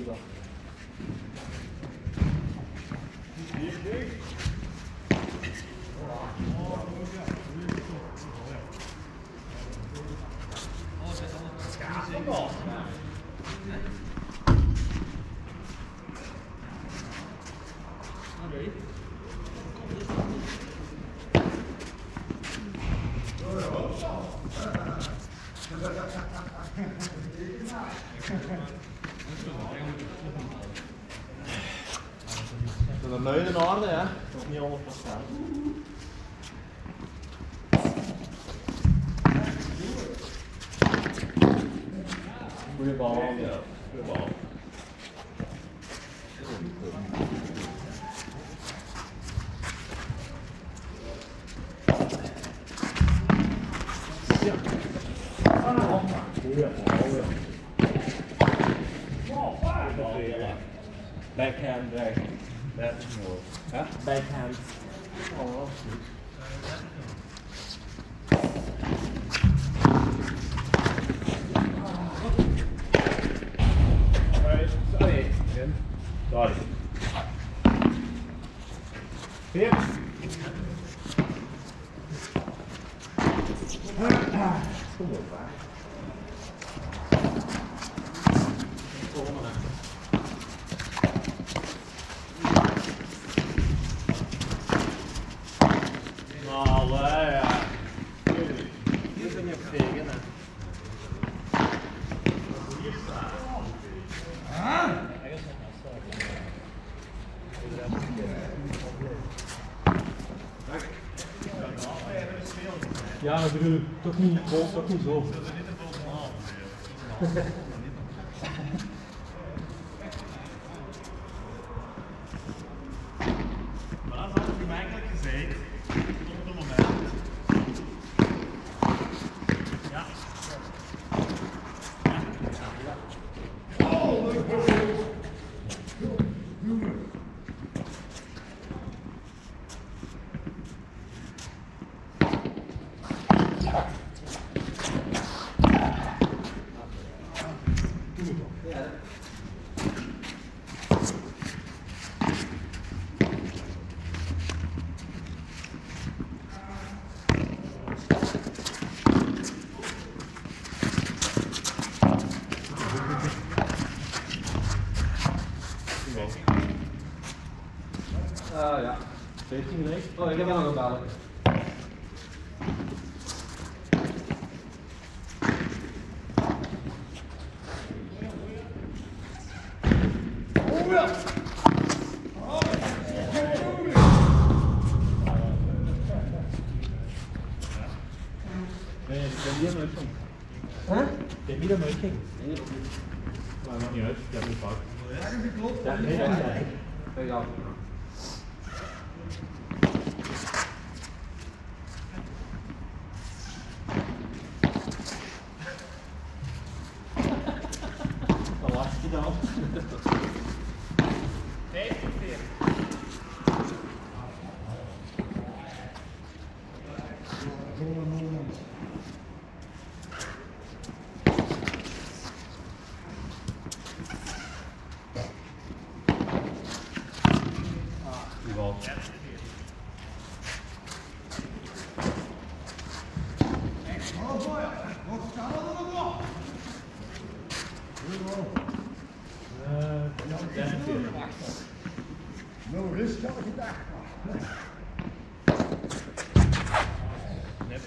dag. De neus in orde, ja. Dat is niet 100%. Goeie bal, ja. Goeie bal. Ja. Goeie bal, ja. Backhand, backhand. Oh, goed. Sorry. Sorry. Weer. Kom op, hè. Allee, ja. Hier ben je op tegen, hè. Ja, maar bedoel, toch niet vol, toch niet zo. Maar dat had ik eigenlijk gezegd. Op het moment. Ja. Oh, ja, 17 gelijk. Oh, ik heb wel nog een balen. Oh ja! Nee, ik ben hier nooit van. Huh? Ik ben hier nooit ging. Nee, maar dat maakt niet uit, ik heb het fout. Ja, dat klopt. Ja, nee, dat is het. Ja. Wat lacht je dan? 15 keer. Die bal. No risk, had ik gedacht. Net.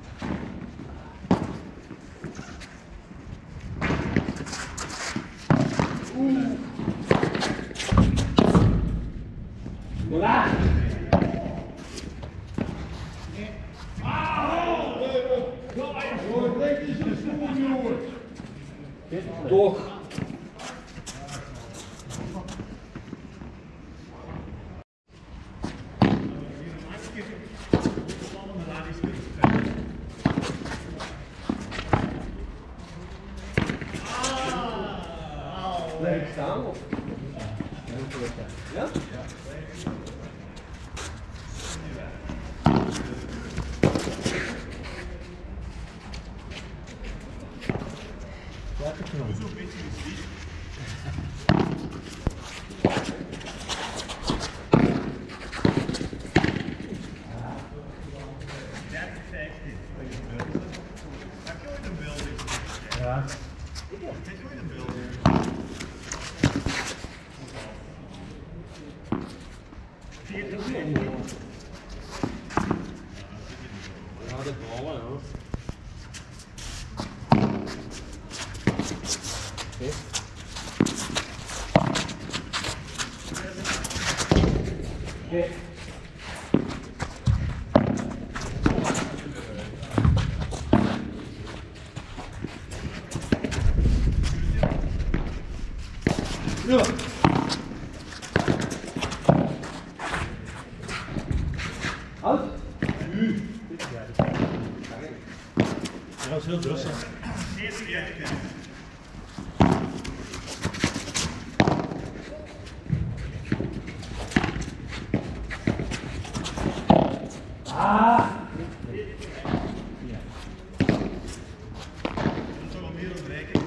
Voilà! Toch. Blijf ik staan of? Ja? Ja, ik heb het nog. Okay. Ja. Uit. Ja, dat is heel rustig. Ah! Ja. Dat zou wel meer dan rijken.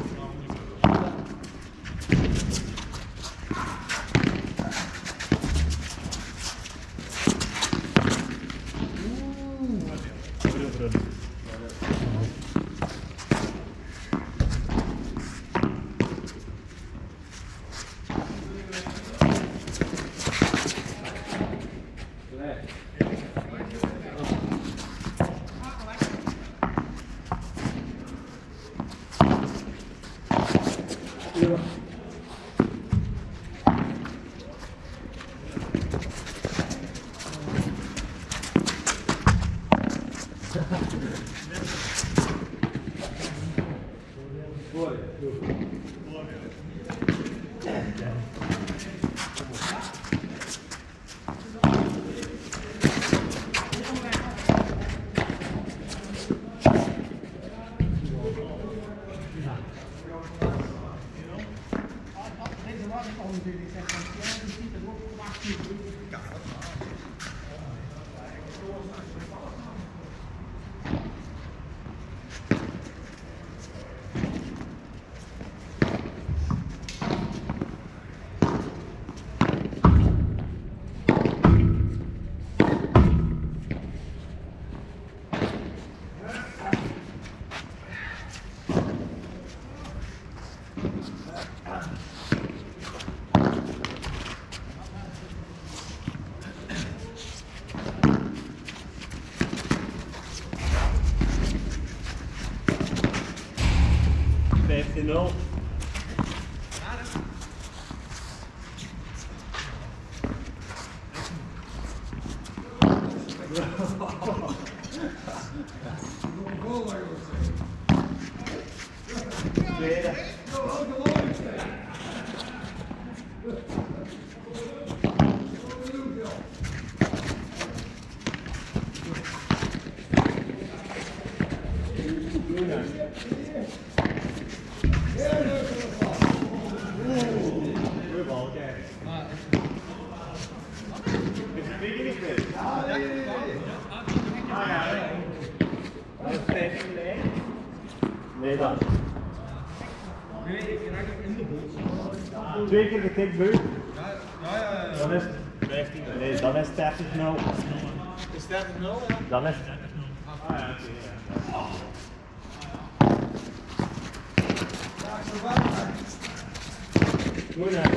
No. Nee, dan. Twee keer getikt buik. Ja. Dan is het 15. Nee, dan is het 30-0. Is 30-0? Ja. Dan is het. Ah ja, oké. Goed hè.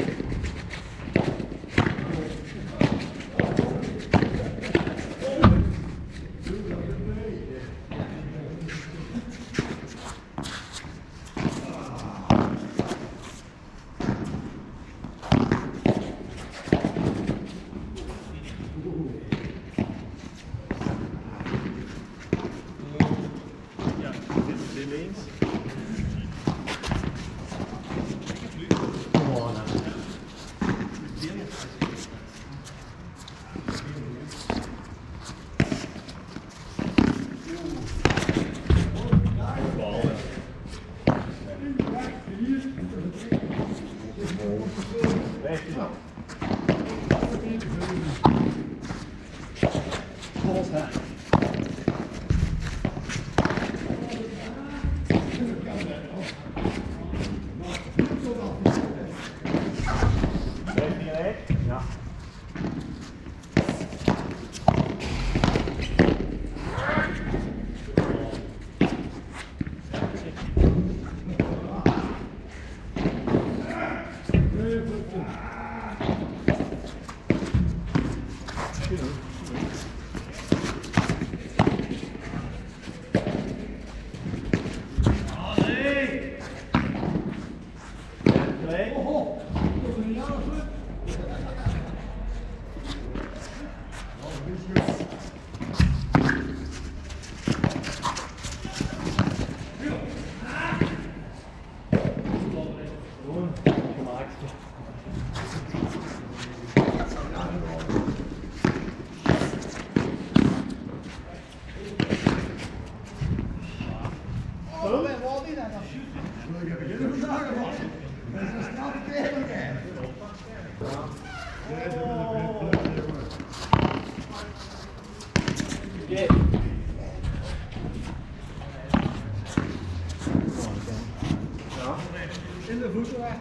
Ja. 2. Oh, dat is een jaar goed. Gewoon gemaakt. Oh, ben wel niet aan. Ik heb jullie vandaag gehad. Dat is een strakke kerel, hè. Oké. In de voeten weg.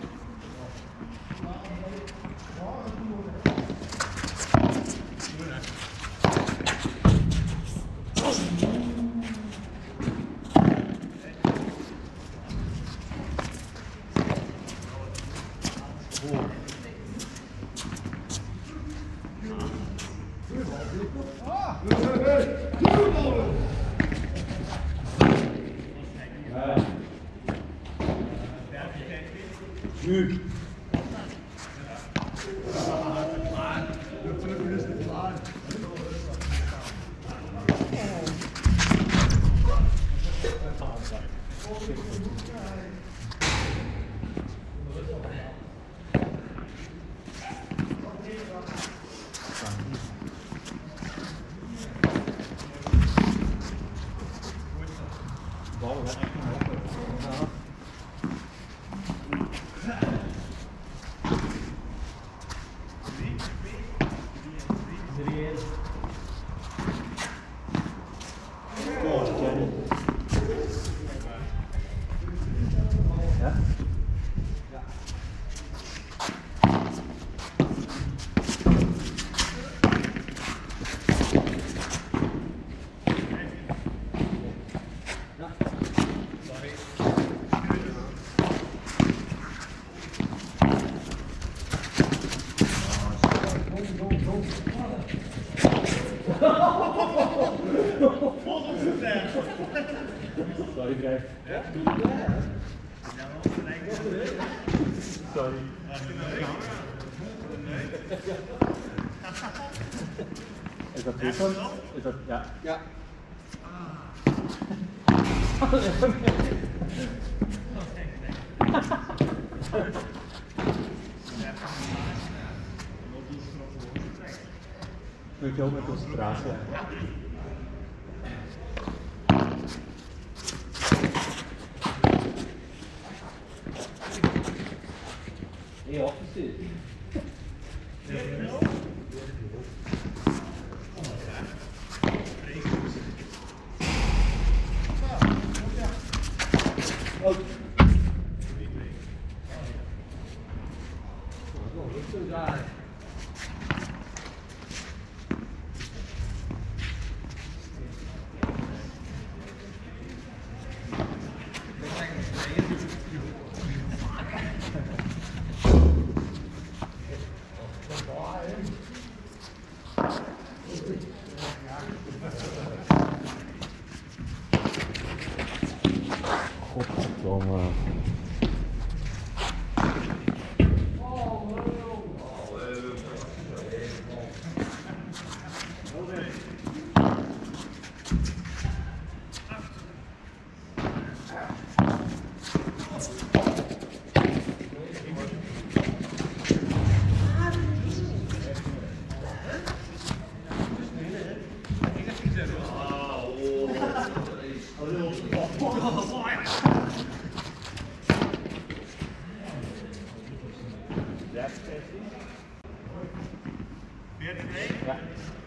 Nu. Sorry, Brei. Ja? Sorry. Is dat goed dan? Is dat, ja. Ja. Moet je ook met concentratie. Hey, officer. Godverdomme. Ja.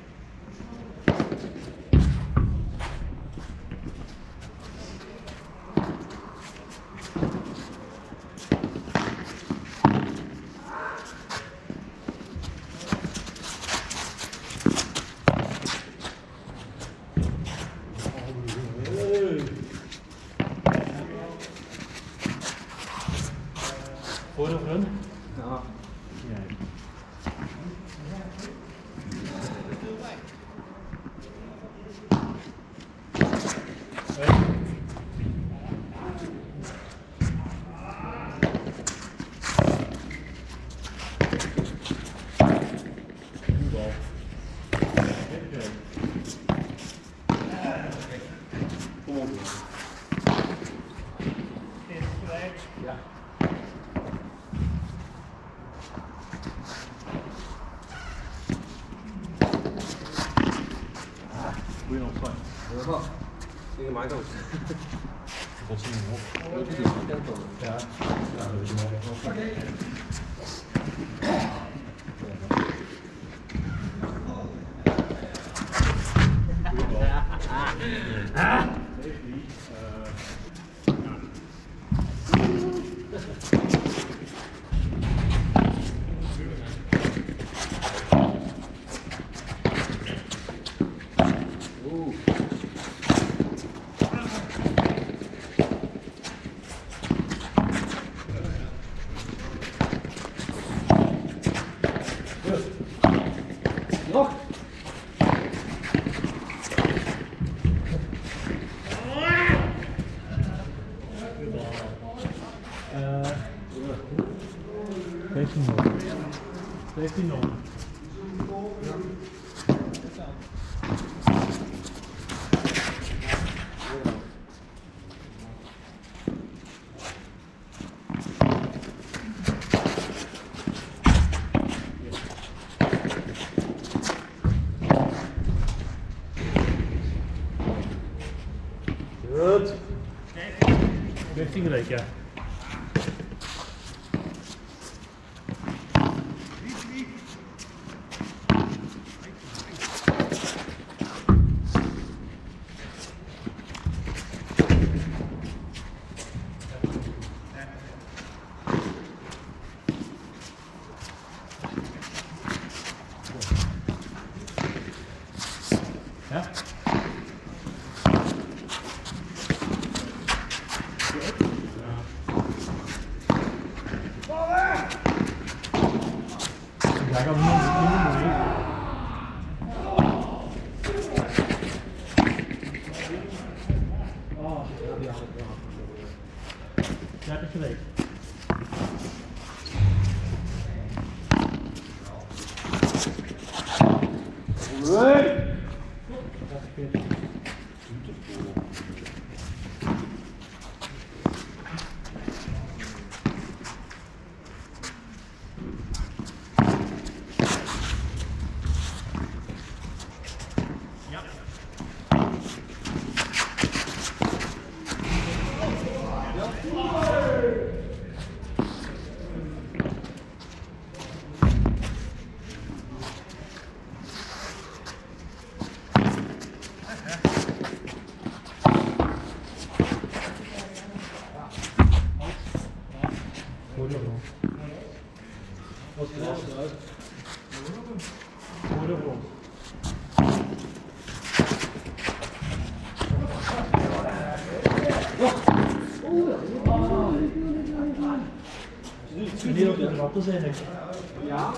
Voor of run? Ja. Ja. Det er meget godt. Godt zien op. Ja. Ja, dat is mooi. Okay. Nog! Goed. 15 gelijk, ja. Ja. Daar kan niemand mee. Oh, ja, 30 gelijk. Nee! Niet op de ratten zijn ik. Ja,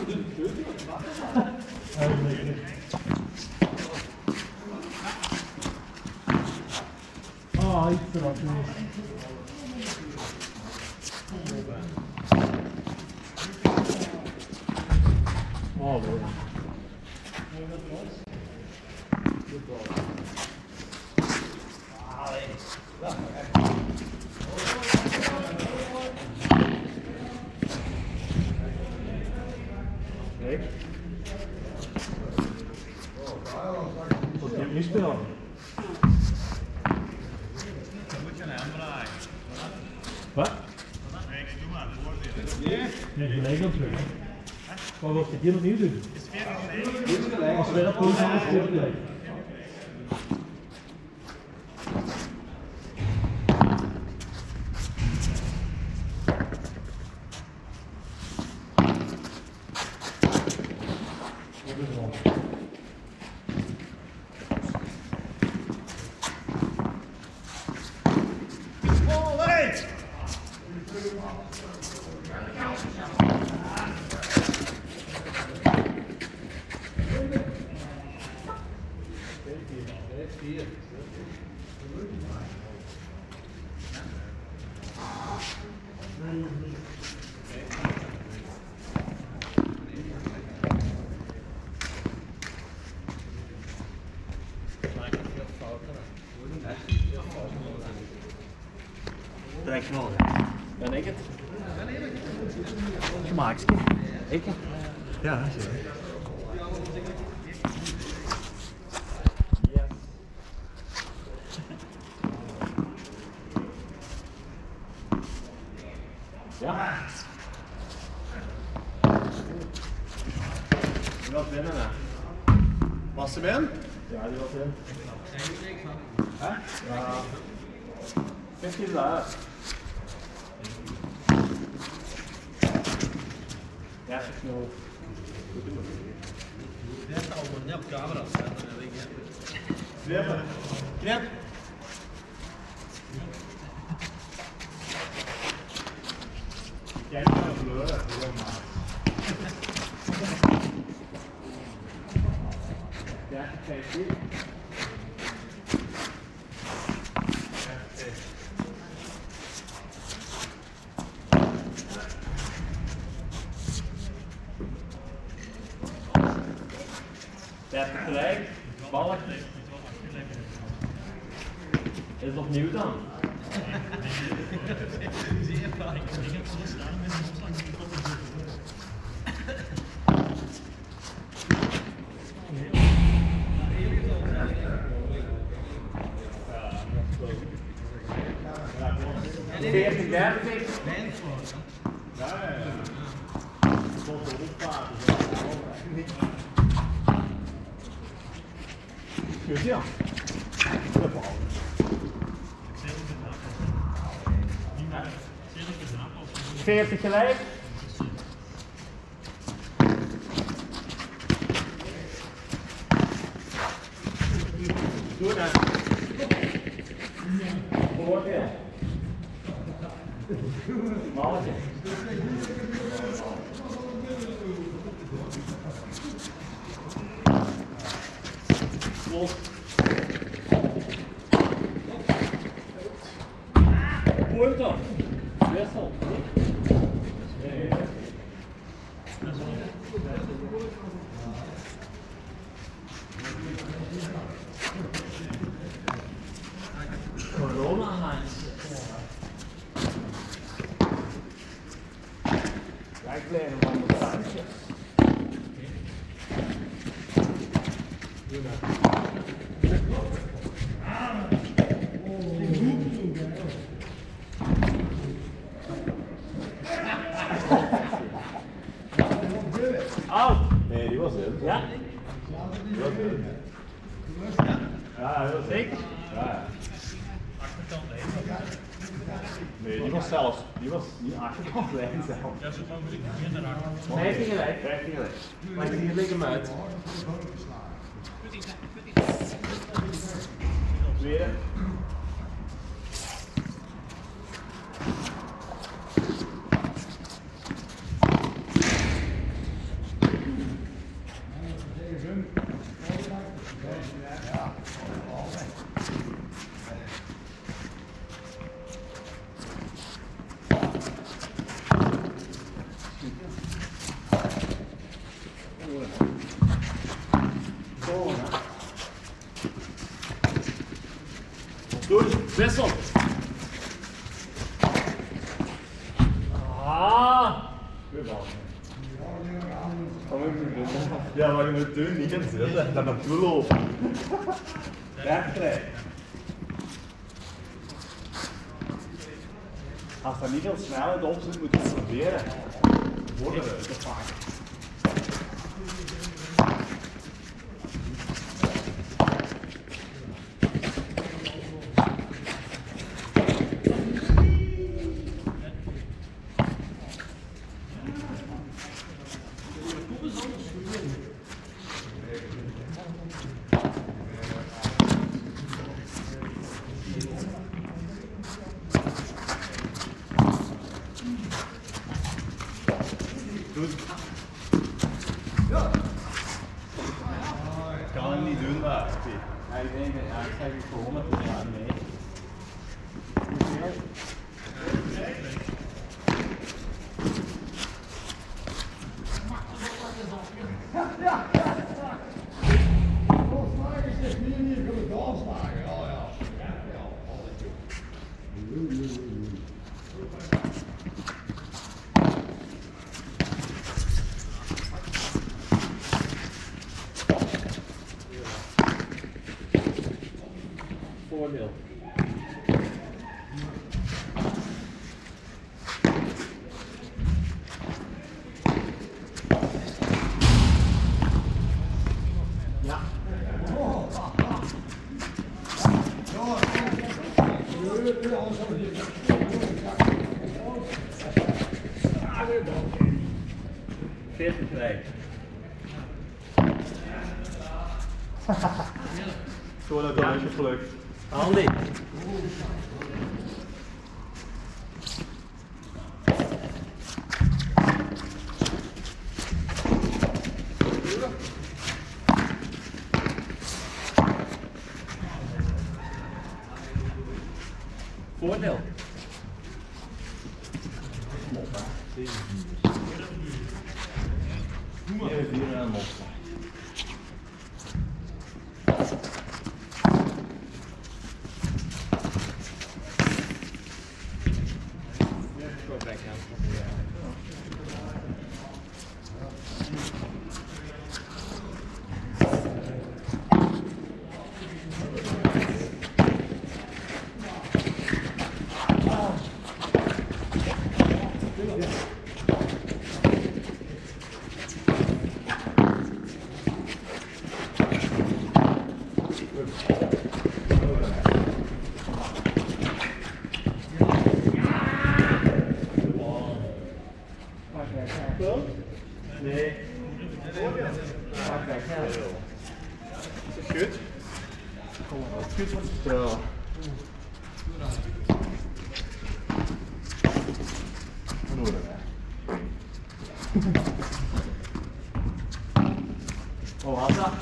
ah, iets te ratten. Oh, boy. Kijk. Wat heb je nu spelen? Wat? Nee, gelijk aan terug. Maar wat ga je opnieuw doen? Als wij dat doen, dan is het weer gelijk. Dankjewel. Ben ik het? Gemaakt. Ik? Ja, zeker. Die was binnen, hè? Was hem in? Ja, die was in. Hè? Ja. 15 daar. Ja, ik snel. Die heeft al niet op camera staan, dat weet ik. Knippen. Knip. Jij moet wel kleuren, gewoon maar. Ja, kijk hier. Ja, tegelijk. Balk. Is het opnieuw dan? Veertig, 30. Goed ja. 40 gelijk. Doe dat. Voordeel. Malletje. Los. Puerto. Wissel. Corona lines. Kijk leren van de tuintjes. Doe dat. Out! Nee, die was in. Ja? Die was in. Ja, heel zeker. Ja. Achterkant Nee, die was zelfs. Die was niet achterkant lijn zelf. Ja, zo mogelijk minder achter. 15 gelijk. 15 gelijk. Maar hier lig hem uit. Tweede. Doe, wissel. Ah. Ja, maar je moet doen, niet in zitten. Dan naartoe lopen. Rechtrijden. Als er niet veel snelheid op zit, moet je het proberen. Worden we te pakken. Ik kan hem niet doen, maar. Ja, ik denk dat ik zeg ik gewoon met de ja, nee. Hoeveel? Voordeel. 40 krijgt. Zo dat is gelukt. Andy. Voordeel. Even hier aan los. Nee. Is het goed? Wat goed was het? Ja. Wat was dat?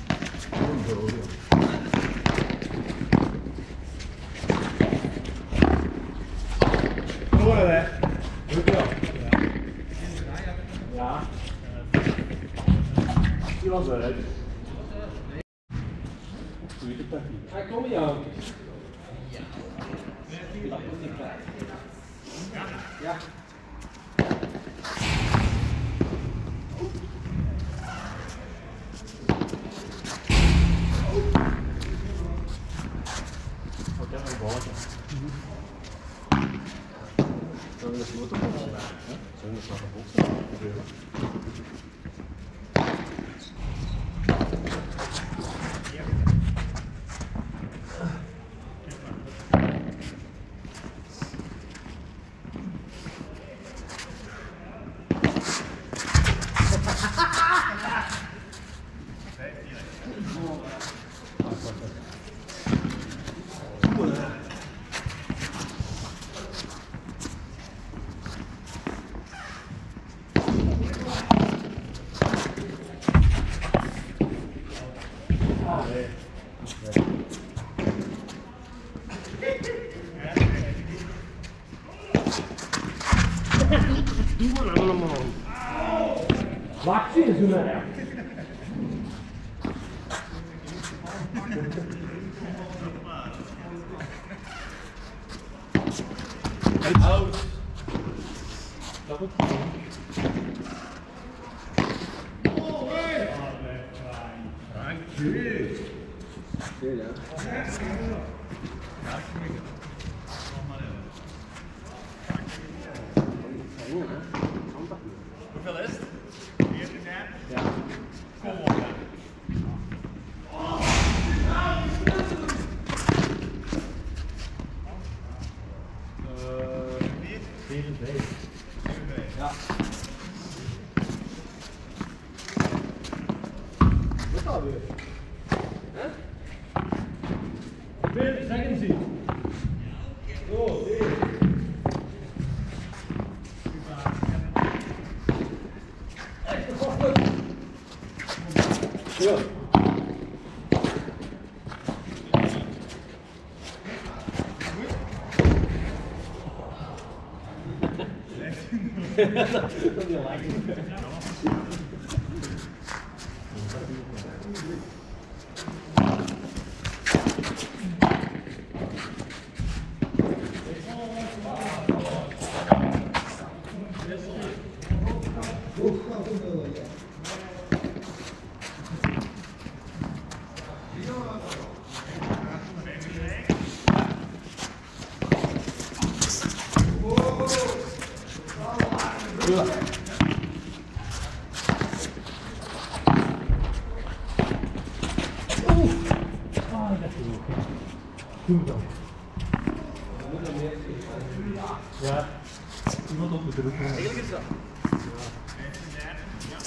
Horen hè? Goed wel. Ja. Die was eruit. Hij komt jou. Ja. Wat heb ik gehoord? Zullen we de foto boksen? Zullen we de boksen? Wat zie je zo naar? Oud. Dat moet goed. Hoeveel is het? 14. Ja. Kom op. Ja. Wat dan weer? Hè? Weer, zeg eens iets. Oh, weer. Ja. Dat is heel lekker. Doe dan. Ja, iemand op de druk. Eigenlijk is dat.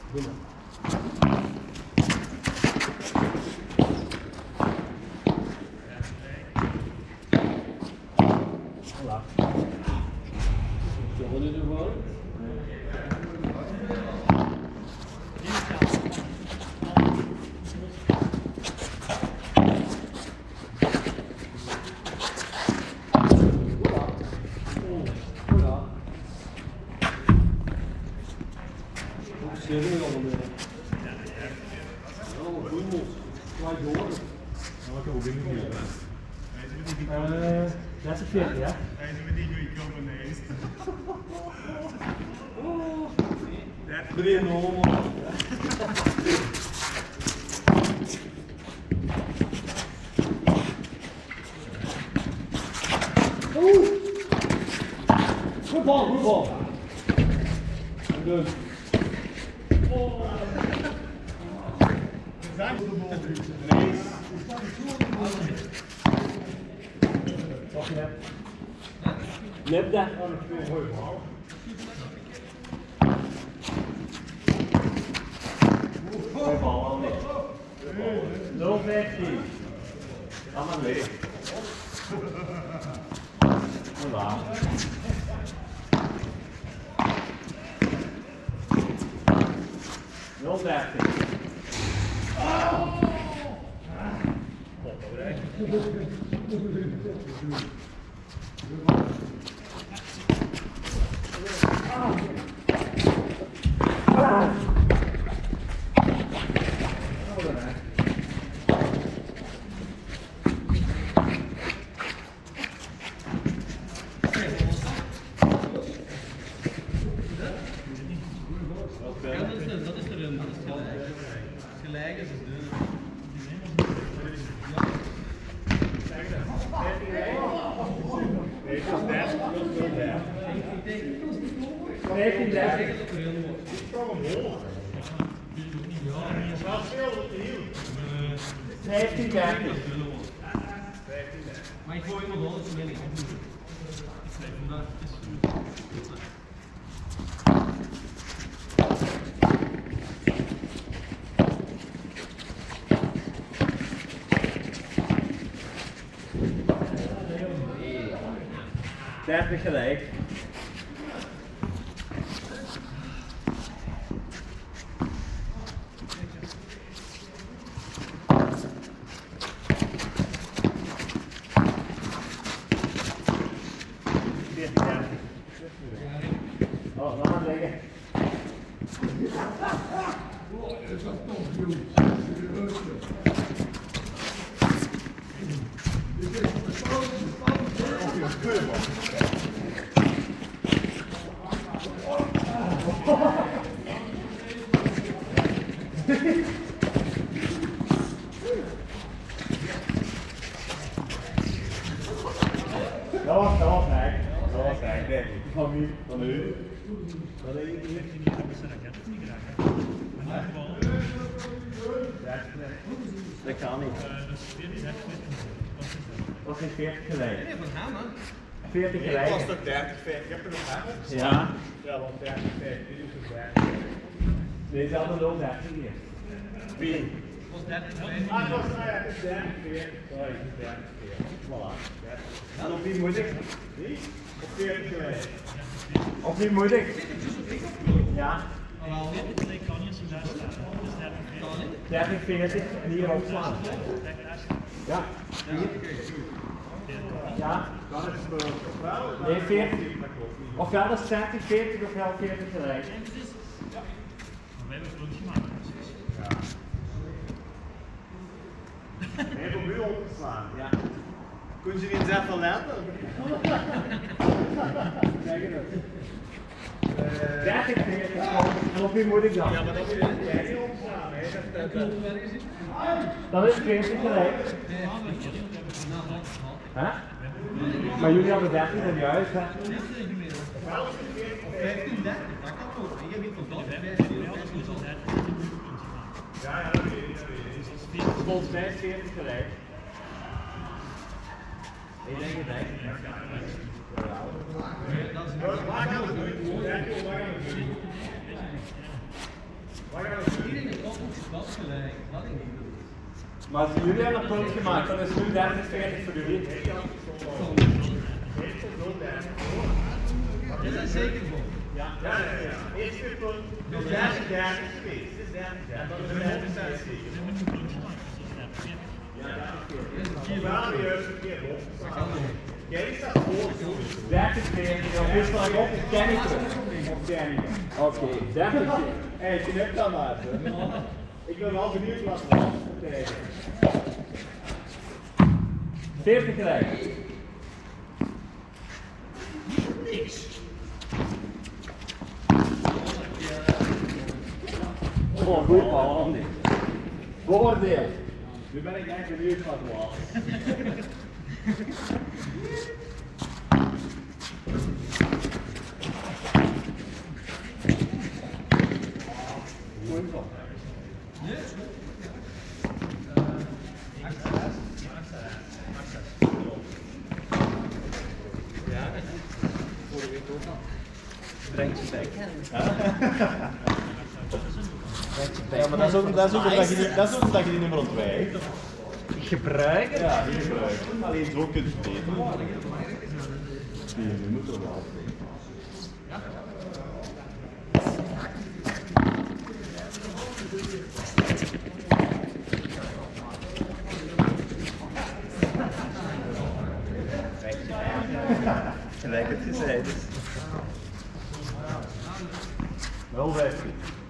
Voilà. Zullen we nu doen gewoon? Dat is 40, ja? Hij is met die goeie kop ineens. Meneer Nomo. Good ball, good ball. Good. Net daar. No 15. Allemaal leeg. Voilà. No 15. Dat is erin, dat is gelijk. Gelijk is het dun. Nee, dat is 30. Dat is 30. 15, 30. Ik kwam omhoog. Het was veel te heel. 15, 30. Maar ik gooi iemand anders mee. Dertig gelijk. Oh, laat maar liggen. Dat was gek. Dat was gek, denk ik. Van wie? Van u? Dat heeft hij niet gedaan, ik heb het niet gedaan. Maar gewoon. Dat kan niet. Dus 40, 30, Dat is 40 gelijk. Nee, van gaan man. 40 Ik gelijk. was toch 30, 50. Ik heb er nog hangen. Ja. Ja, want 30, 50. Dit is het 30. Nee, ze hadden ook 30 hier. Wie? Het was 30, Ah, het was 30, 40. Sorry, 30, 40. Voilà. En op wie moet ik? Wie? Op 40 gelijk. Of niet moeilijk? Ja. Ik kan niet zo daar staan. Dus 30, 30, 40 en hier opslaan. Ja. Ja. Dan is het ofwel. Nee, 40. Ofwel is 30, 40 ofwel 40 gelijk. we hebben het niet gemaakt. Hij heeft op u opgeslaan. Ja. Kun je niet eens even letten? Zeg je dat? 30, 40 en op wie moet ik dan? Ja, maar dat is niet opgeslaan. Dan is het 40 gelijk. Hè? Maar jullie hadden 30 en juist, hè? 15, 30, dat kan ook. Je weet toch dat? Ja, dat weet ik. Volgens mij is 40 gelijk. Ik denk het echt. Dat is Waar gaan we het doen? Maar als jullie hebben een punt gemaakt, dan is het nu 30-40 voor jullie. Dit is zeker goed. Ja. Eerst weer punt. Dus 30 steeds. Dit is 30. En dan is het 30 zeker. Ja, weer verkeerd. Jij staat voor. 30 keer, dan is het op de kennis terug. Oké, 30 keer. Hé, je hebt dan maar. Ik ben wel benieuwd wat we krijgen. 40 gelijk. Oh, goed man. Voordeel. Nu ben ik echt benieuwd wat we al. Ja, maar dat is ook omdat je die nummer ontwijkt. Gebruiken? Ja, die gebruiken. Alleen zo kun je het beter. Nee, je moet er wel. Gelijk het gezegd is. Wel 15.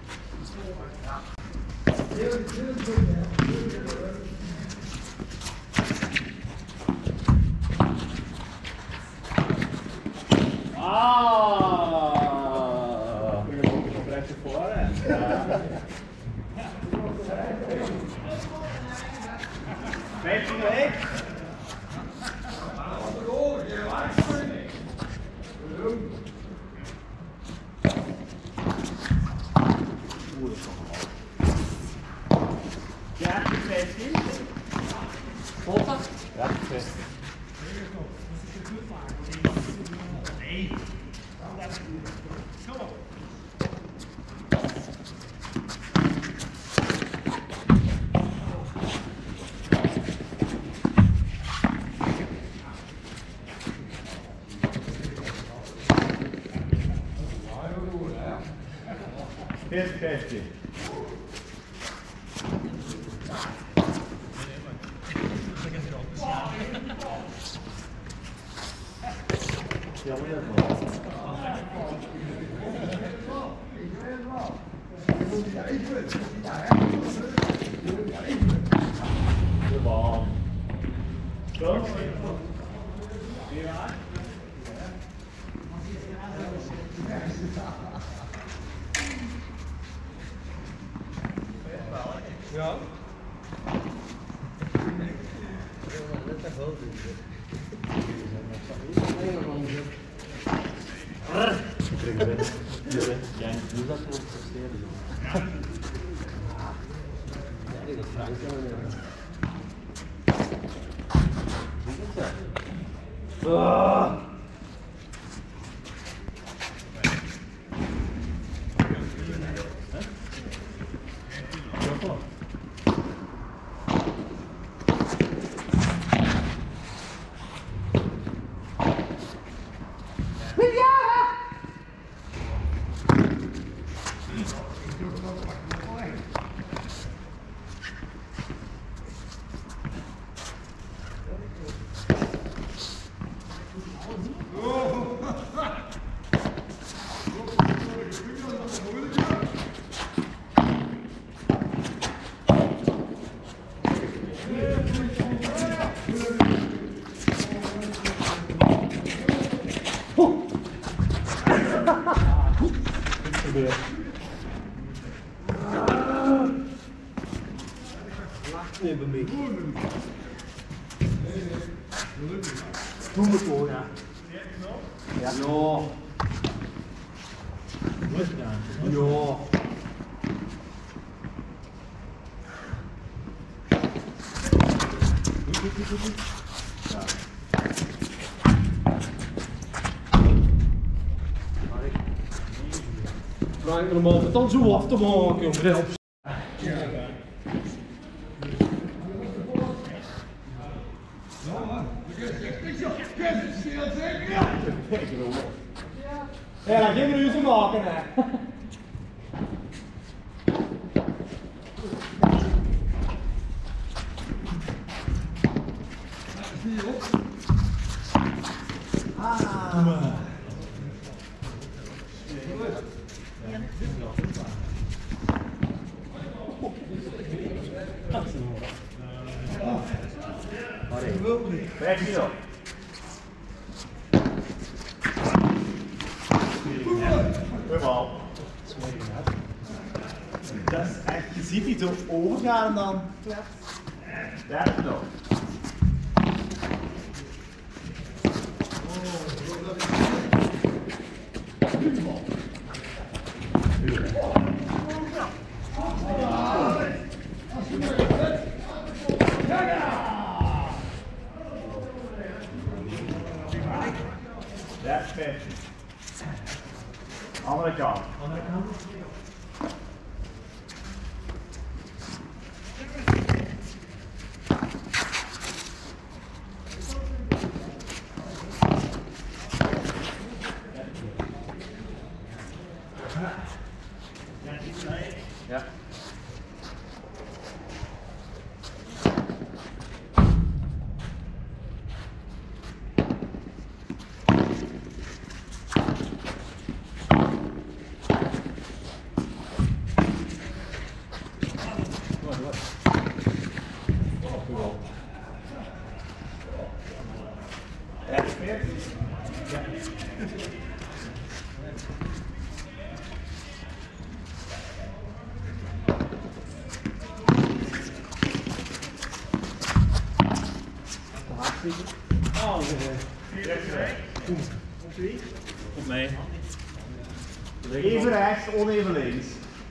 Ah! Ik heb ook een compressor voor, hè? Ja. 15 gelijk. Ja, 15. Volta? Ja, 15. Nee. Zo. Eerst 15. Ja, maar dat wel. De bal. Zo. Ja. Ja. Ja, nu dat we presteren. Nee, bij mij. Doe het hoor, ja. Ja. Ja. Ja. vraag ik me om dan zo af te maken, bril. Ja, dan geen ruzie maken, hè. Vijf kilo. Goeie. Dat is echt, je ziet die zo overgaan en dan. Daar is het nog. Dat is 50. Andere kant. Andere kant. Ja. Op mij. Even rechts, oneven links.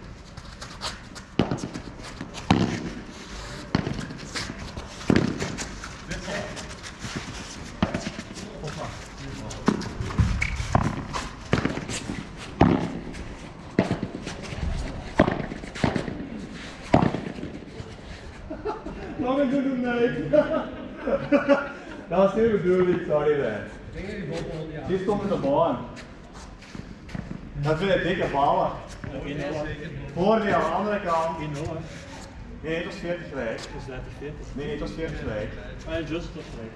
Nog een goede nee. Dat is niet de bedoeling, sorry. Die stond in de baan. Dat vind ik dikke ballen. Voordeel aan de andere kant. Nee, het was 40 gelijk. Dat is letter 40. Nee, het was 40 gelijk. Ah, just dat gelijk.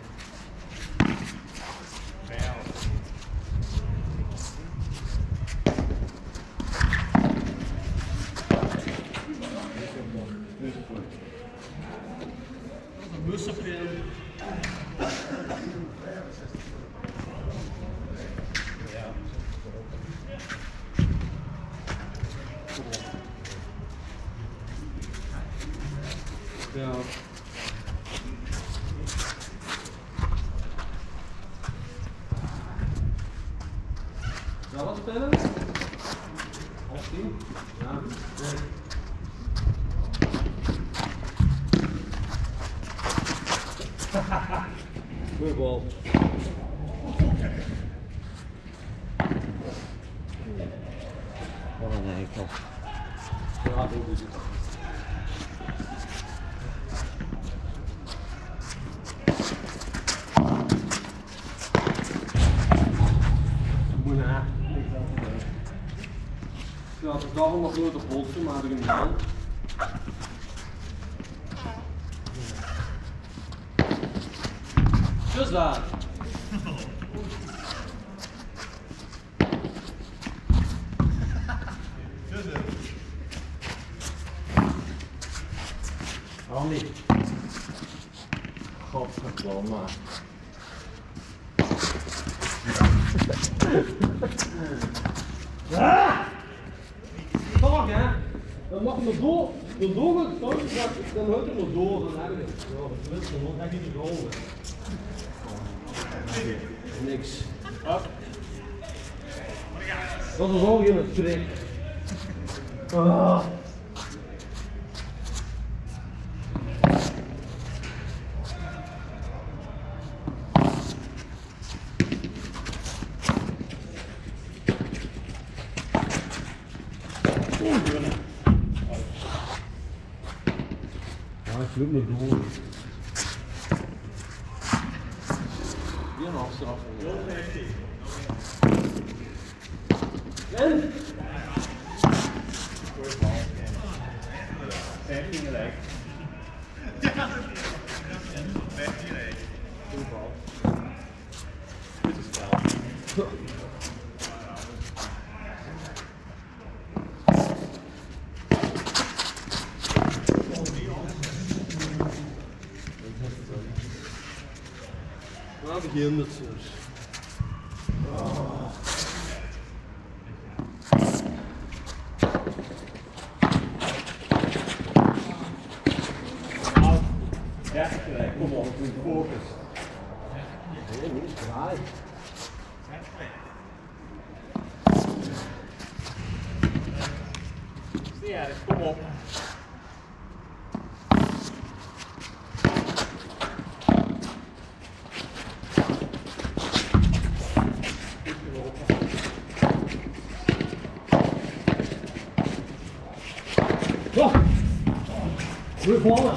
Ja. Ja, wat spelen? Half 10? Ja. Goeie bal. Wat een eikel. Ja, dat is het. Ja, het is daarom nog nooit op bolsen, maar ik hem niet aan. Dus daar. Andy. Godverdomme. Toch hè? Dan mag je door, dan houdt het nog door, dan heb je het. Ja, dat is het, dan heb je niet gehouden. Niks. Dat is al geen strik. Ja, ik loop niet door. Weer een afstraf. En? 15 gelijk. Ja, 15 gelijk. Goeie bal. Dit is spel. Waar begint het soms? Ja, gelijk. Kom op, focus. Nee, niet draai. Ja, kom op. Ja! Goeie ballen!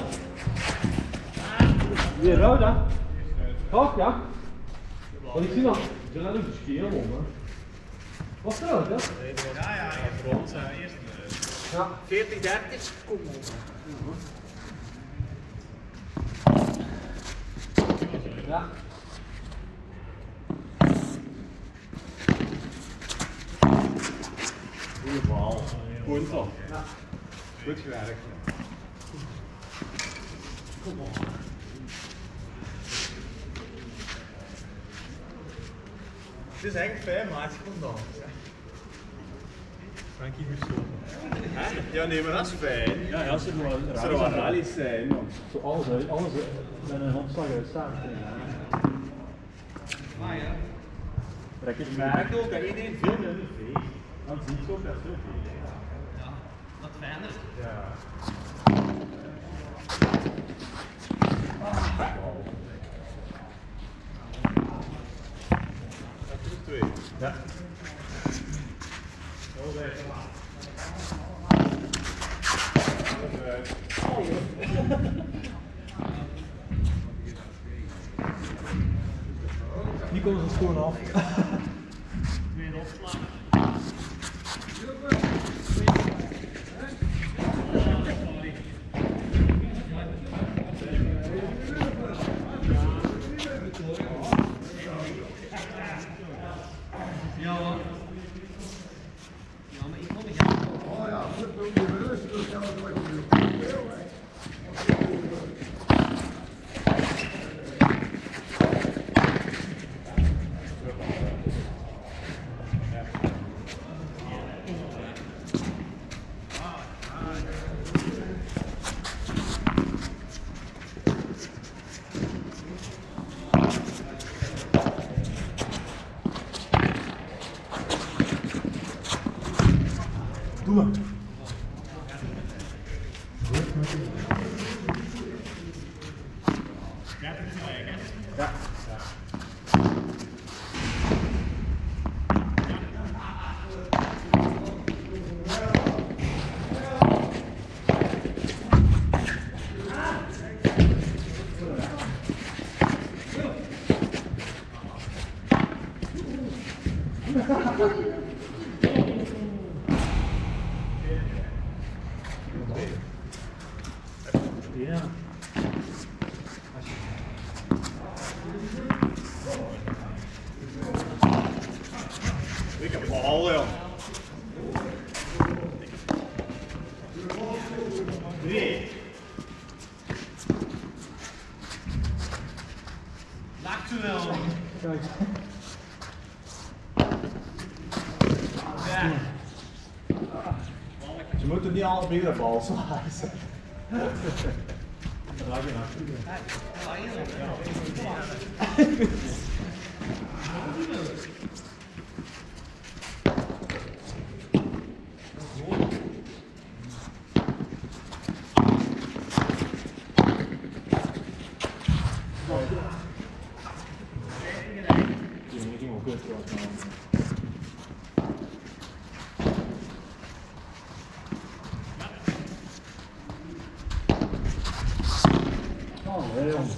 Weer rood, hè? Toch, ja? Want ik zie nog, er zijn ook een scheel om, hè? Wat rood, hè? Ja, voor ons eerst. Ja. 40-30, kom op. Ja. Goeie bal. Goed zo. Ja. Goed gewerkt. Kom op. Het is eigenlijk fijn, maar het komt dan. Frankie geschoten. Ja, nee, maar dat is fijn. Ja, als er Wat rallies zijn, man. Zo alles met een handslag uit staan. Maar ja. Ik merk ook dat iedereen veel minder veegt. Dan zie ik ook dat veel veegt. Ja, wat fijner. Ja. Dat is 2. Ja. Heel weg. Die komt het gewoon af. Weer een opslag. Ja hoor. Ja, maar ik kom niet aan. Oh ja, dat is ook niet bewust. Dat kan het wel doen. Doe maar. Ja. Ja. Dikke bal, joh. 3. Laat u wel. Kijk. Ja. Ze moeten niet alle bij de bal slaan. Draai je naar achteren. Die ging wel goed trouwens. Oh, Leon.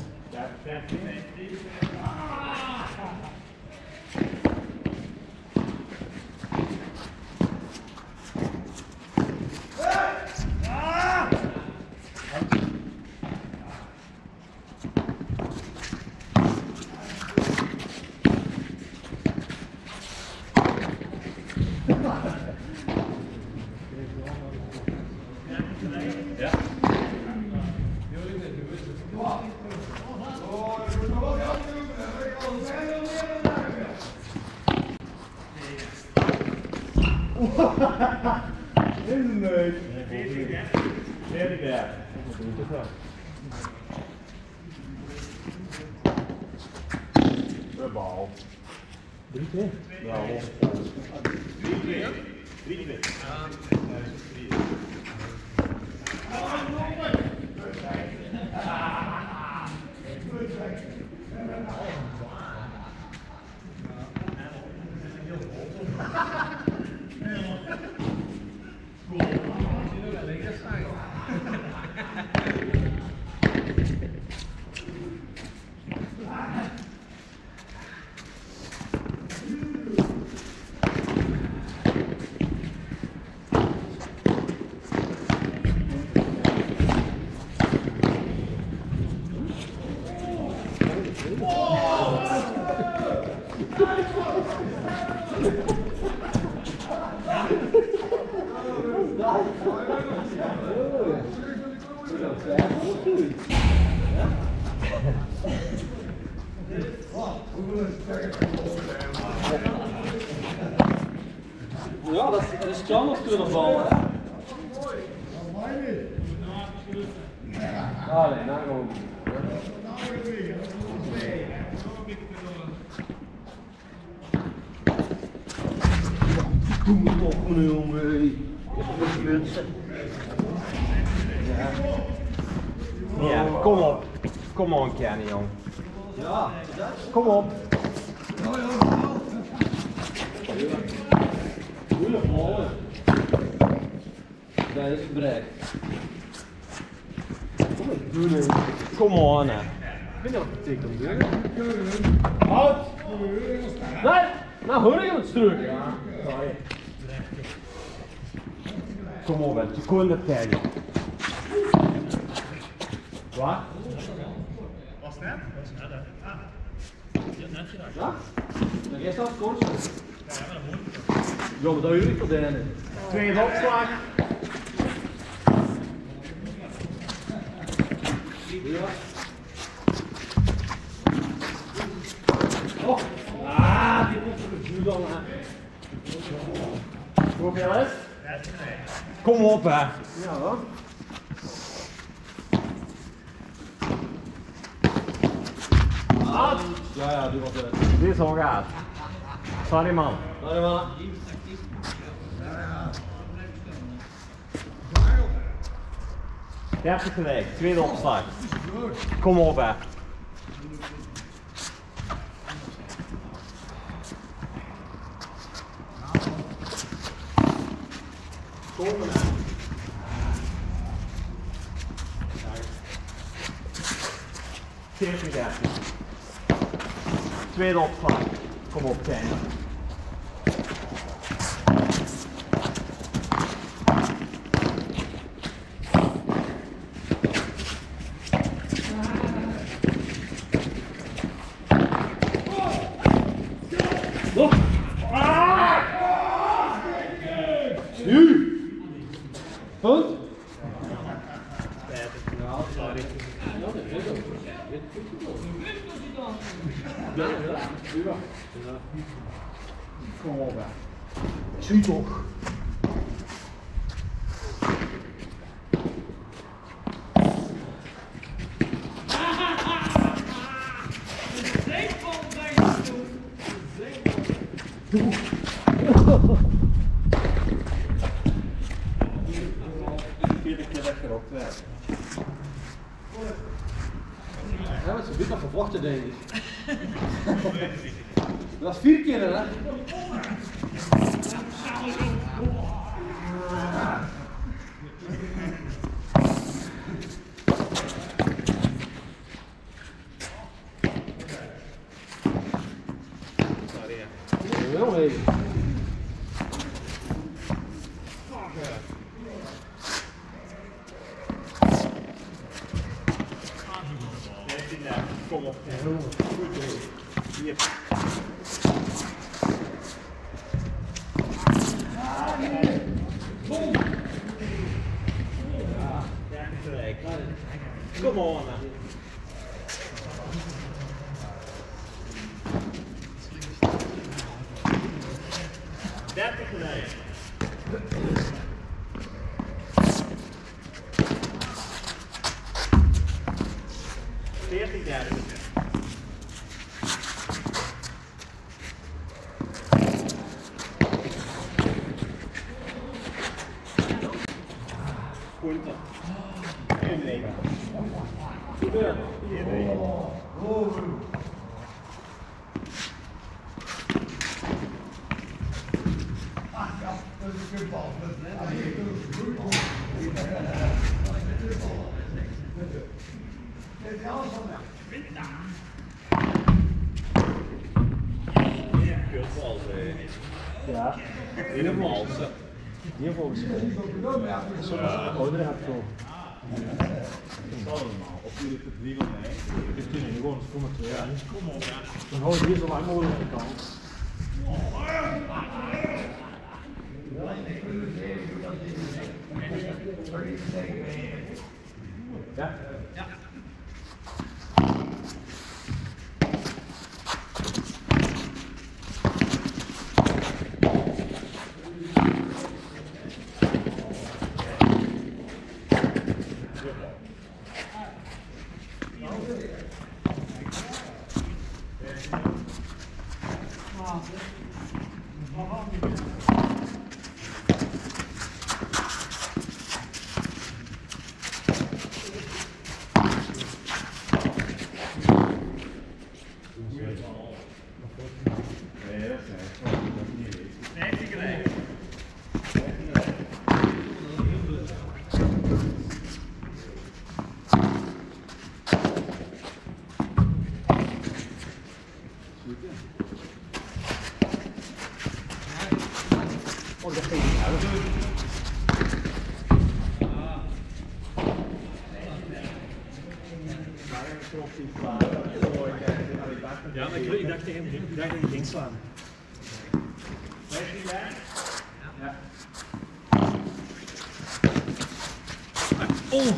Isn't it? Very bad. De bal. 3-2. Ja, 3-2. 3-2. Ja, dat is Chalmers kunnen vallen, hè? Ah, nee, nou gewoon. Kom maar op, meneer jongen. Ja, kom op. Kom on, Kenny, jong. Ja, Kom op. moeilijk vallen. Dat is bereikt. Kom on, hè. Ik vind dat betekent doen. Houd! Nee! Nou hoor ik het terug. Ja, Sorry. Kom op, een seconde tijd. Wat? Was het net? ja? Dan jij staat kort. Ja, maar dat moet. Ja, maar dat jullie verdwijnen. Tweede opslag. Ja. Oh! Ah, die komt er vuur dan aan. Hoeveel is? Kom op, hè. Ja, hoor. Ja, ja, die was er. Dit is al gaat. Sorry, man. Sorry, man. Je hebt het gelijk. Tweede opslag. Kom op, hè. Komen, hè. Tweede opslag. Kom op, Kenny. Nog. Nu. Punt. Ja, sorry. Kom op, hè. Zie toch. Vierde keer dat je erop werkt. Ja, met zijn bit nog gevochten, denk ik. Dat is 4 keer, hè? 4. Come on. 30 gelijk. Punten. 1-9. Hoeveel? 4-9. Dat is een kutbal. Heeft hij alles van mij? Ja, helemaal. Hier volgens mij. Ouder had zo. Dat is allemaal. Of jullie het niet van mij. Dit is nu gewoon een 2. Kom op. Dan hou je hier zo lang mogelijk aan de kant. Ja? Ja. Nee, dat is niet. 50 gelijk. Oh, dat ging niet uit. Ja, maar ik dacht tegen hem, ik dacht dat hij ging slaan. Ja. Oh!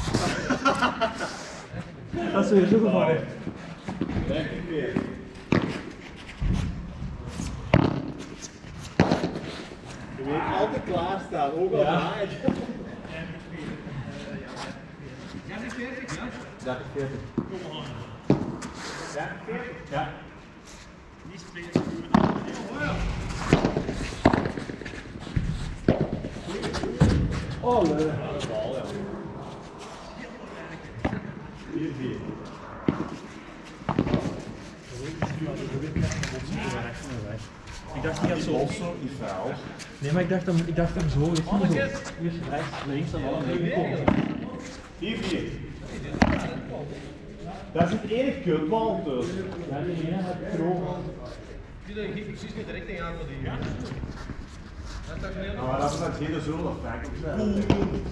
Dat is weer zo gevallen. Denk ik weer. Je weet altijd klaarstaan, ook al draait. 30, 40, ja? 30, 40. Kom maar. 30, 40? Ja. Niet spelen. Oh, nee. De bal, ja. 4-4. Ik dacht niet dat zo. Also, die vuil. Nee, maar ik dacht hem zo. Ik ging zo. Eerst rechts, links en dan links. 4-4. Daar zit één kutbal tussen. Ja, die ene had ik droog. Je ging precies niet de richting aan wat die. Nou, maar dat is het hele zo nog vaak op zijn.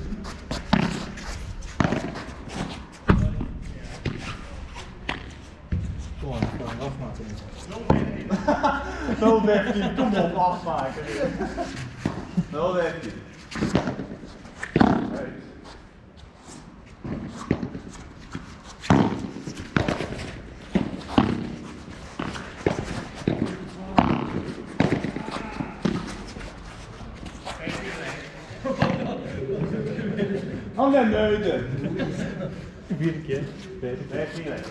Kom aan, afmaken. 0-15, kom op, afmaken. 0-15. Right. Aan de neuten. Vierde keer. 15 gelijk.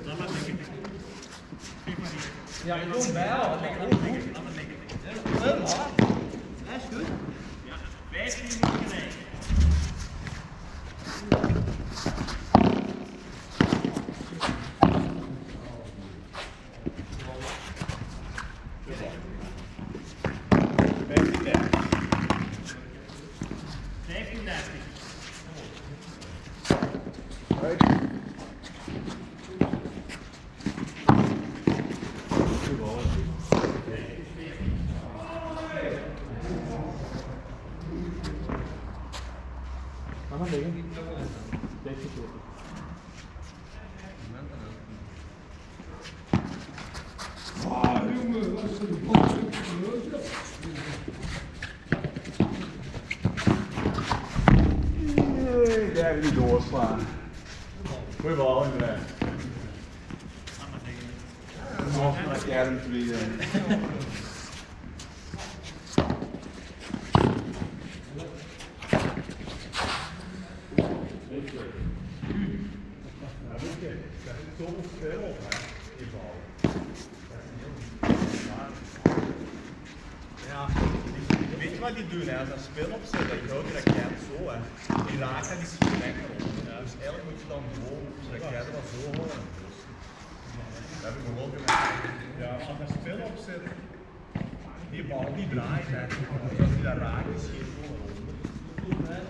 Ja, kom bij al. Helemaal. Dat is goed. Ja, 15 minuten gelijk. Ga maar liggen. Deze keer. keer niet doorslaan. Goeie bal inderdaad. Nog een keer hem te bieden. Weet je wat die doen? Als een spel opzet, dan houdt je dat keihard zo. Hè. Die raakt en die schiet weg naar onder. Dus eigenlijk moet je dan gewoon, zodat jij er wat zo horen. Dat heb ik nog wel gemerkt. Ja, als een spel opzet, die bal die draait eigenlijk. Als die dat raakt, die schiet gewoon naar onder.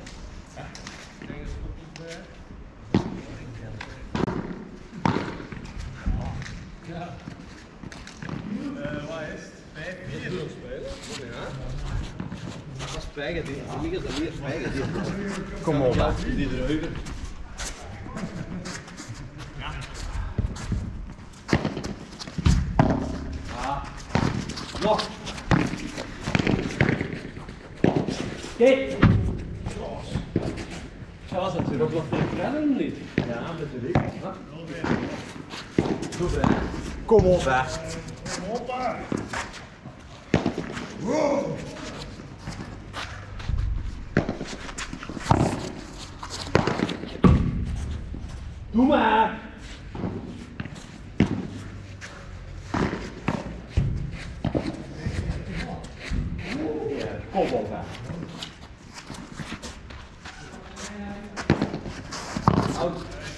Wat is het? 5-4. Dat is spijker, die liggen er weer spijker. Kom op. Die druiven. Nog. Kijk. Zoals natuurlijk nog veel verder niet. Ja, natuurlijk. Goed hè. Kom op hè. Hoppa! Doe maar. Kom op hè. Oud.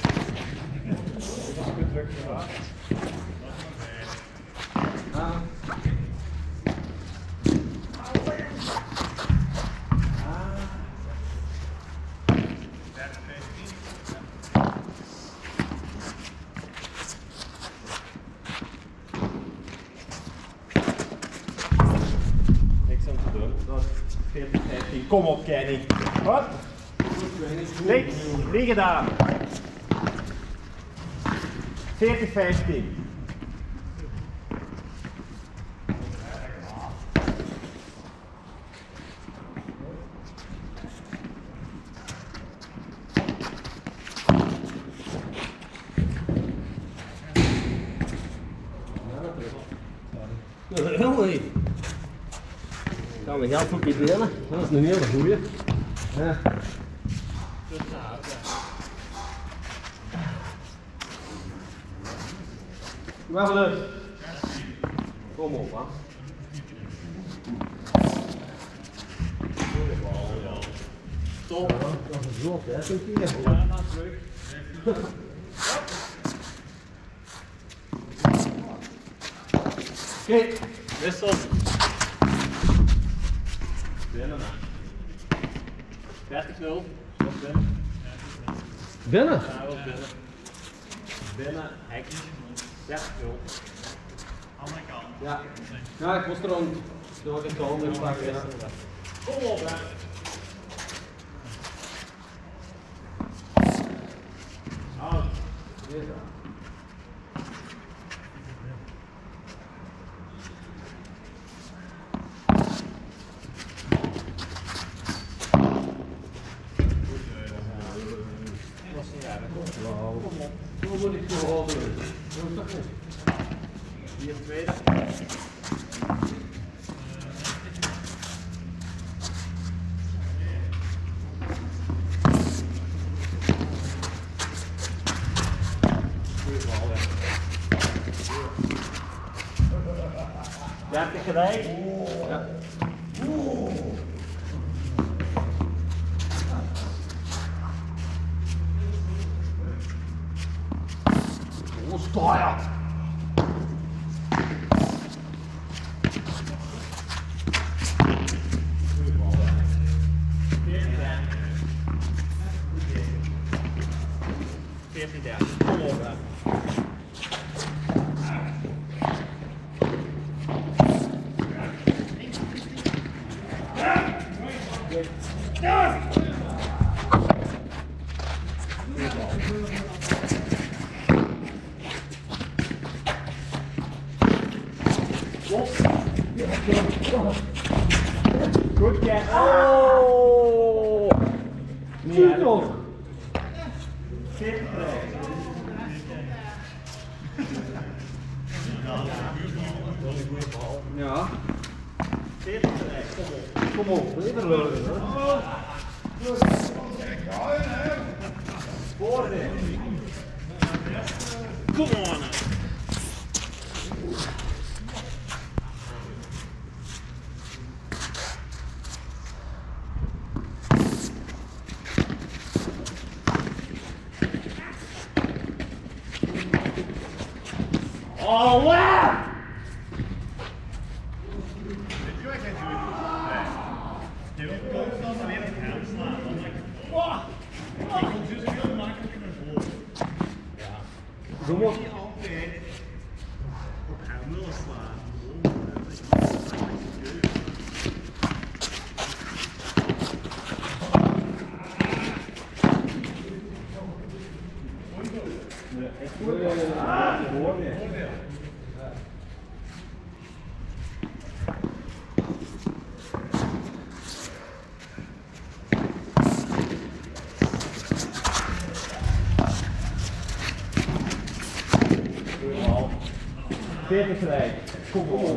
Niks aan te doen. Dat is 14-15. Kom op Kenny. Wat? Niks. Liggen daar. 14-15. Hoi. Gaan we geld voor delen? Dat is een hele goeie. Ja. Wacht even. Kom op, man. Top. Dat is zo, hè? Zo'n keer. Ja, dat is leuk. Kijk. Wissel. Binnen hè. 30-0. Binnen? Ja, wel binnen. Binnen. Hek. 30-0. Andere kant. Ja. Ja, ik was er aan. Door de kant en pakken. Ja. Kom op hè. Out. Deze. Hoe moet ik zo houden? Hoe is dat niet? Hier tweede. Ja, heb je gelijk? Ja. Hoe sta je? Kom op hè. Goed, Ken. Oh! Zie toch? Ja. Kom op, even leuren hoor. Come on! Oh, wow! Weet je wat jij doet? Je wil constant alleen het hand slaan. Dan denk ik, wow! Je komt dus heel makkelijk naar voren. Ja. Zo moet Niet altijd op hem willen slaan. Veertig gelijk. Kom op.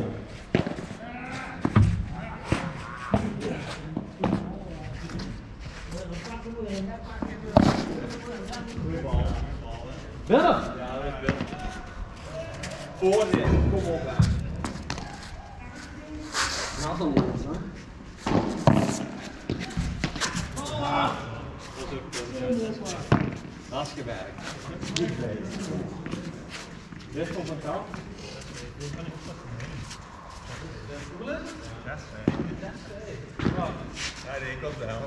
Binnen! Ja, dat is wel. Voorzet. Kom op. Naast dan los, hè? Dat is gewerkt. Dit komt van kant. Ja, die komt wel.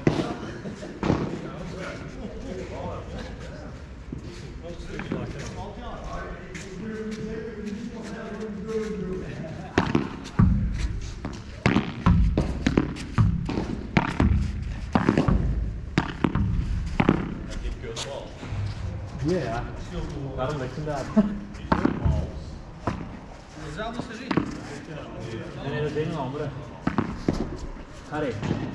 Ja, daarom ligt hem daar. Dezelfde serie. Nee, dat is een andere. Harry.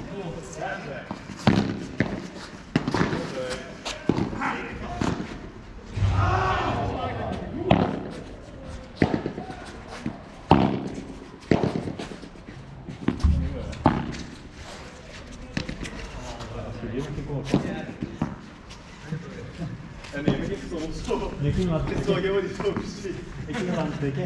En nee, ik heb het zo. Ik ging wat Het is toch helemaal niet zo precies. Ik ging aan het tikken.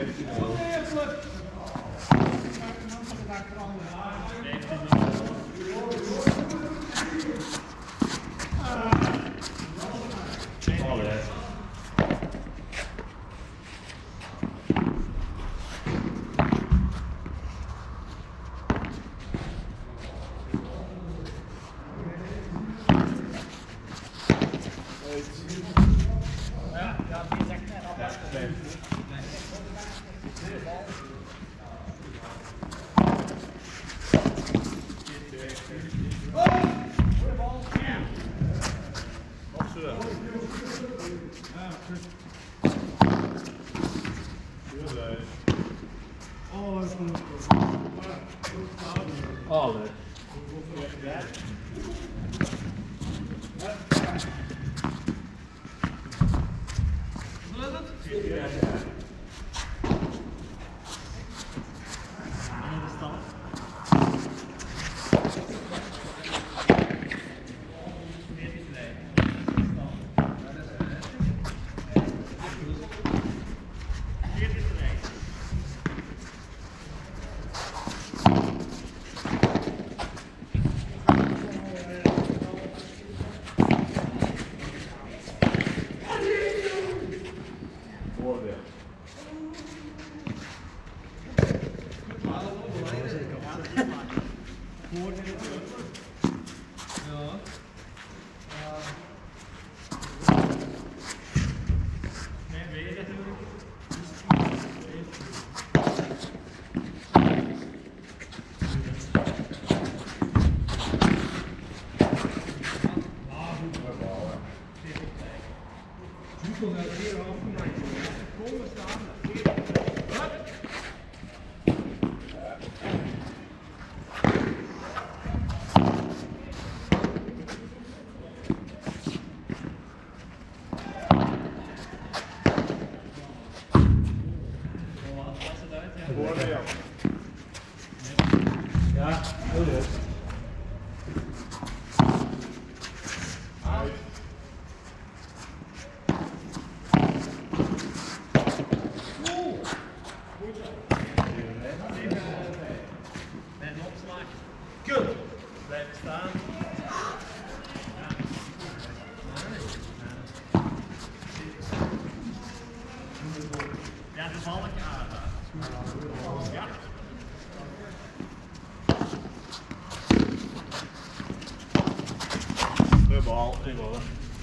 Oh, leuk. bal. Ik hoor.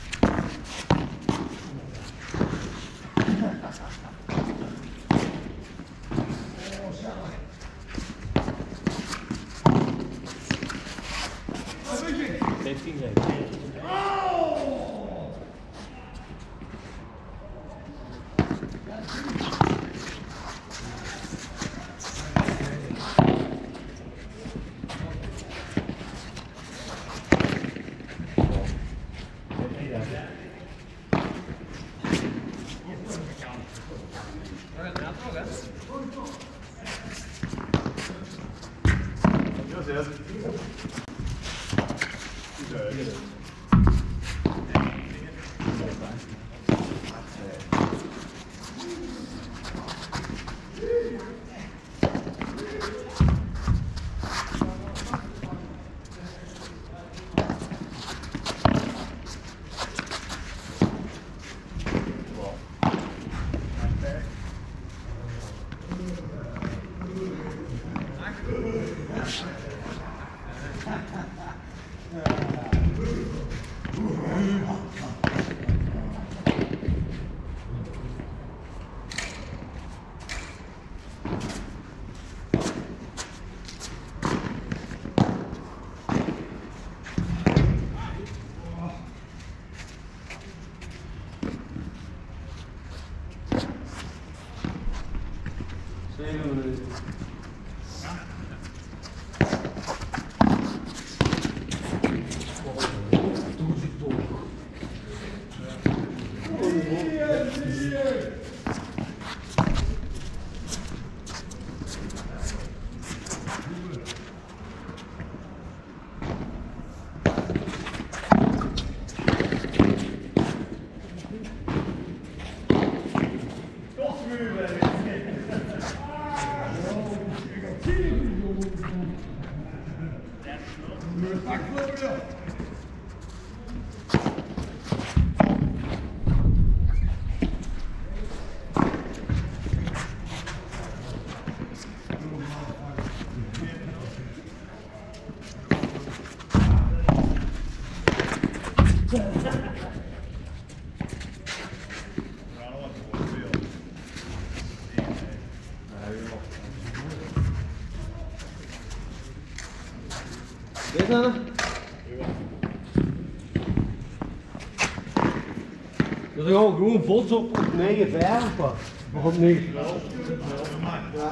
Dit dan? Dat is gewoon bots op 9 verf of wat? Waarom niet? Ja.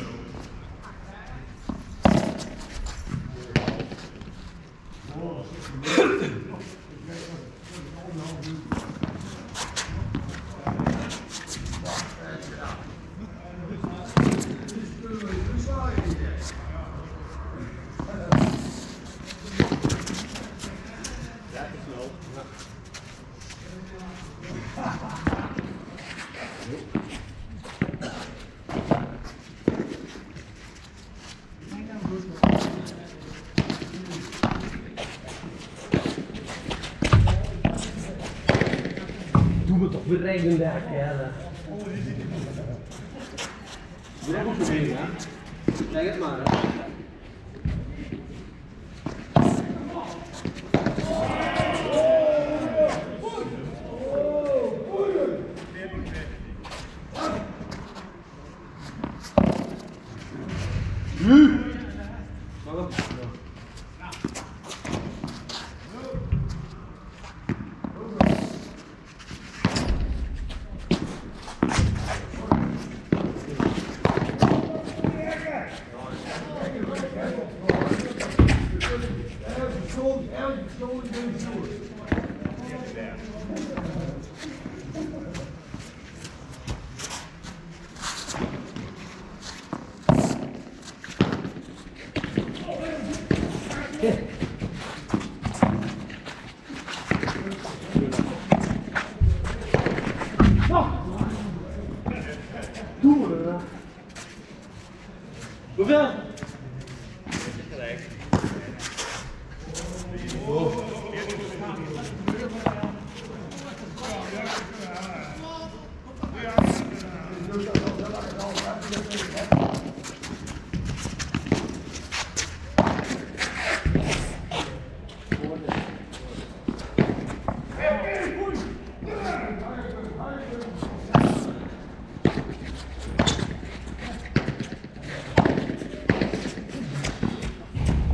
Doe me toch weer regen daar, kerel. Doe dat goed mee, hè? Zeg het maar, hè. Hoeveel?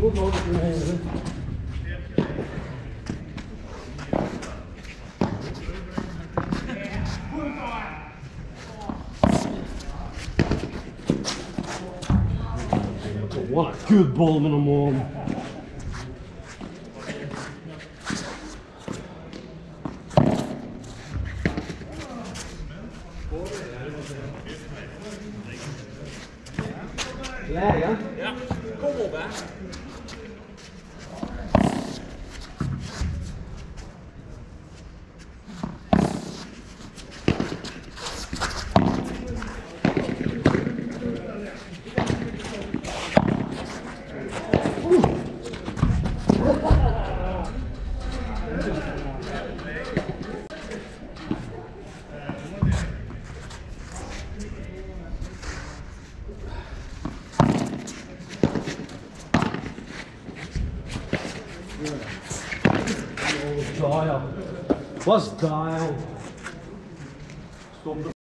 ook nog een keer heen. What a good ball met hem on. Ja, ja. Ja, kom op hè. Dial. Was dial.